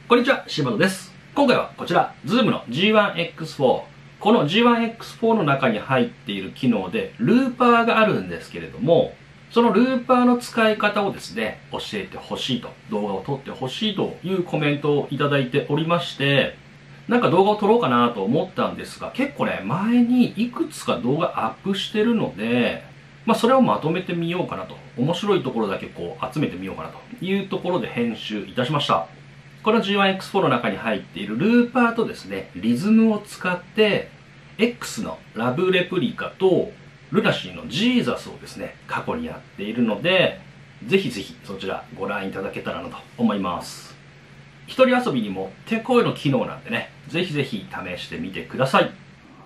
こんにちは、柴野です。今回はこちら、Zoom の G1X4。この G1X4 の中に入っている機能で、ルーパーがあるんですけれども、そのルーパーの使い方をですね、教えてほしいと、動画を撮ってほしいというコメントをいただいておりまして、なんか動画を撮ろうかなと思ったんですが、結構ね、前にいくつか動画アップしてるので、それをまとめてみようかなと。面白いところだけこう集めてみようかなというところで編集いたしました。この G1X4 の中に入っているルーパーとですね、リズムを使って、X のラブレプリカと、ルナシーのジーザスをですね、過去にやっているので、ぜひぜひそちらご覧いただけたらなと思います。一人遊びにもってこいの機能なんでね、ぜひぜひ試してみてください。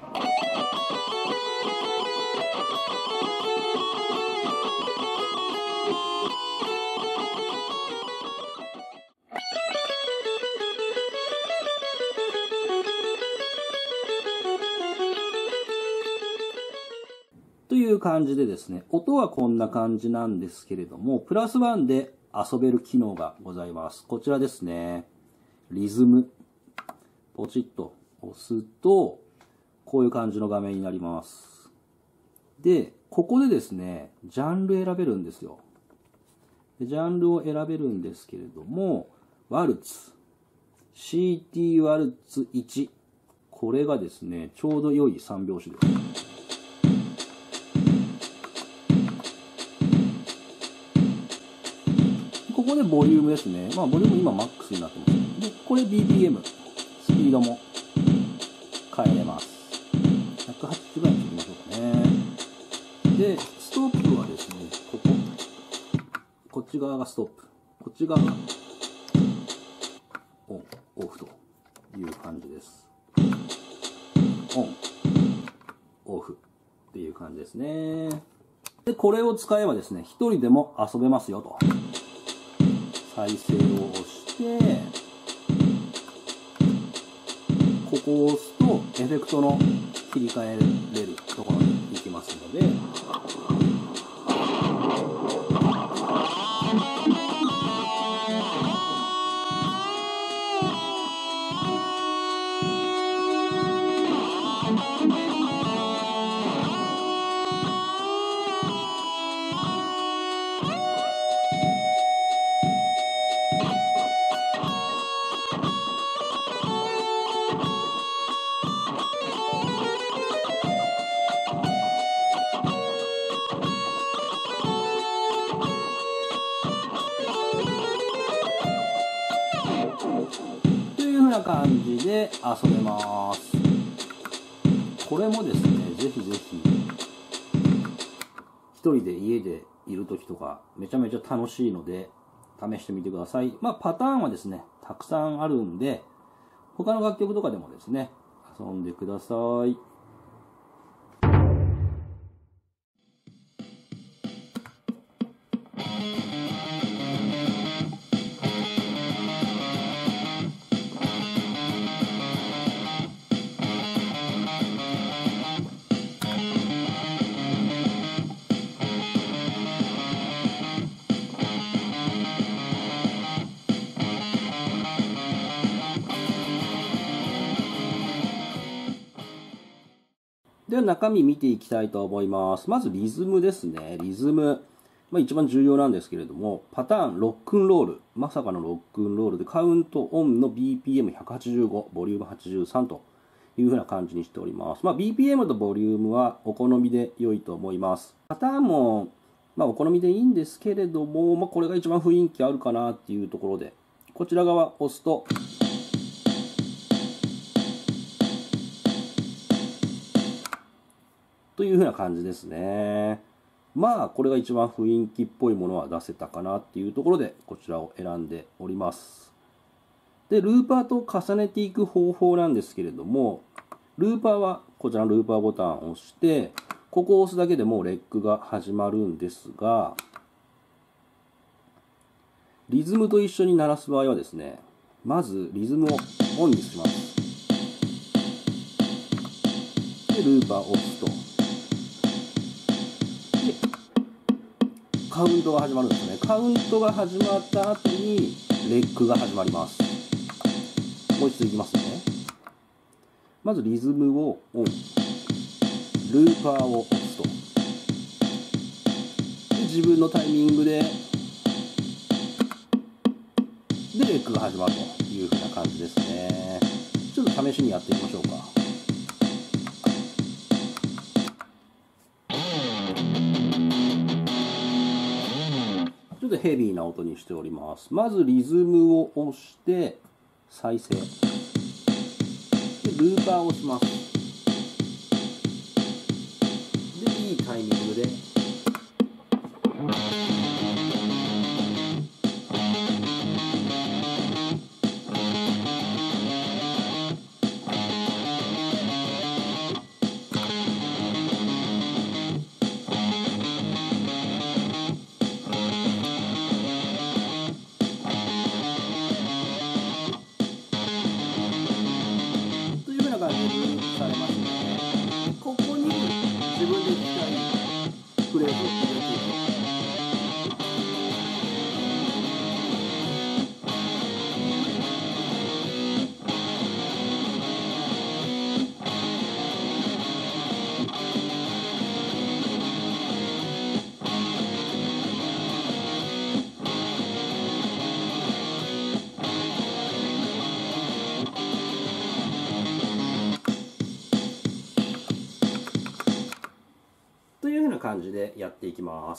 という感じでですね、音はこんな感じなんですけれども、プラス1で遊べる機能がございます。こちらですね。リズム。ポチッと押すと、こういう感じの画面になります。で、ここでですね、ジャンル選べるんですよ。でジャンルを選べるんですけれども、ワルツ。CT ワルツ1。これがですね、ちょうど良い3拍子です。ここでボリュームですね。ボリューム今マックスになってます。で、これ BPM。スピードも変えれます。180ぐらいにしてみましょうかね。で、ストップはですね、こっち側がストップ。こっち側がオン、オフという感じです。オン、オフっていう感じですね。で、これを使えばですね、一人でも遊べますよと。再生を押して、ここを押すとエフェクトの切り替えれるところに行きますので、な感じで遊べます。これもですね、ぜひぜひ一人で家でいる時とかめちゃめちゃ楽しいので試してみてください。パターンはですね、たくさんあるんで、他の楽曲とかでもですね、遊んでください。では中身見ていきたいと思います。まずリズムですね。リズム。一番重要なんですけれども、パターン、ロックンロール。まさかのロックンロールで、カウントオンの BPM185、ボリューム83という風な感じにしております。BPM とボリュームはお好みで良いと思います。パターンも、お好みでいいんですけれども、これが一番雰囲気あるかなっていうところで、こちら側押すと、という風な感じですね。これが一番雰囲気っぽいものは出せたかなっていうところで、こちらを選んでおります。で、ルーパーと重ねていく方法なんですけれども、ルーパーはこちらのルーパーボタンを押して、ここを押すだけでもうレックが始まるんですが、リズムと一緒に鳴らす場合はですね、まずリズムをオンにします。で、ルーパーを押すと。カウントが始まるんですね。カウントが始まった後にレックが始まります。 もう一度いきますね。まずリズムをオン、ルーパーを押すと。で自分のタイミングでレックが始まるというふうな感じですね。ちょっと試しにやってみましょうか。ちょっとヘビーな音にしております。まずリズムを押して再生でルーパーを押します。でいいタイミングでループされますね。ここに自分で弾きたいフレーズを入れていく。というふうな感じでやっていきます。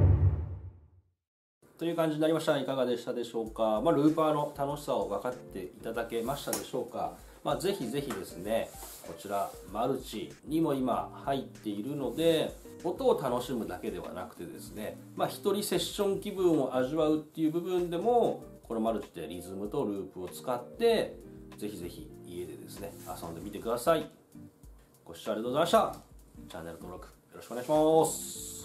という感じになりました。いかがでしたでしょうか。ルーパーの楽しさを分かっていただけましたでしょうか。ぜひぜひですね、こちらマルチにも今入っているので、音を楽しむだけではなくてですね、一人セッション気分を味わうっていう部分でも、このマルチでリズムとループを使って、ぜひぜひ家でですね、遊んでみてください。ご視聴ありがとうございました。チャンネル登録よろしくお願いします。